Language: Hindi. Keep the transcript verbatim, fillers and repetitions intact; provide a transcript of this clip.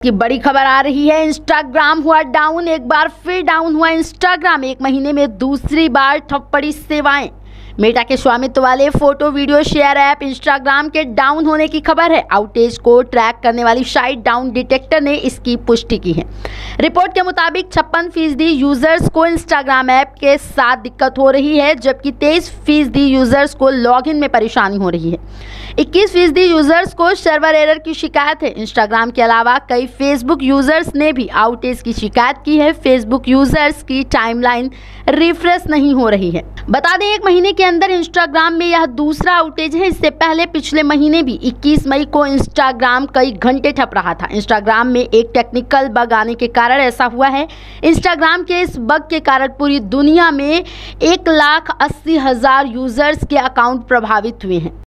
की बड़ी खबर आ रही है। इंस्टाग्राम हुआ डाउन, एक बार फिर डाउन हुआ इंस्टाग्राम। एक महीने में दूसरी बार ठप पड़ी सेवाएं। मेटा के स्वामित्व वाले photo video share app Instagram के डाउन होने की खबर है। आउटेज को ट्रैक करने वाली साइट डाउन डिटेक्टर ने इसकी पुष्टि की है। रिपोर्ट के मुताबिक छप्पन फीसदी यूजर्स को इंस्टाग्राम ऐप के साथ दिक्कत हो रही है, जबकि तेईस फीसदी यूजर्स को लॉगिन में परेशानी हो रही है। इक्कीस फीसदी यूजर्स को सर्वर एरर की शिकायत है। इंस्टाग्राम के अलावा कई फेसबुक यूजर्स ने भी आउटेज की शिकायत की है। फेसबुक यूजर्स की टाइमलाइन रिफ्रेश नहीं हो रही है। बता दें, एक महीने के अंदर इंस्टाग्राम में यह दूसरा आउटेज है। इससे पहले पिछले महीने भी इक्कीस मई को इंस्टाग्राम कई घंटे ठप रहा था। इंस्टाग्राम में एक टेक्निकल बग आने के कारण ऐसा हुआ है। इंस्टाग्राम के इस बग के कारण पूरी दुनिया में एक लाख अस्सी हजार यूजर्स के अकाउंट प्रभावित हुए हैं।